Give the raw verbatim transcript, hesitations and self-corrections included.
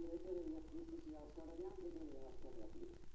di vedere gli acquisti sia la squadra bianca che la squadra blu.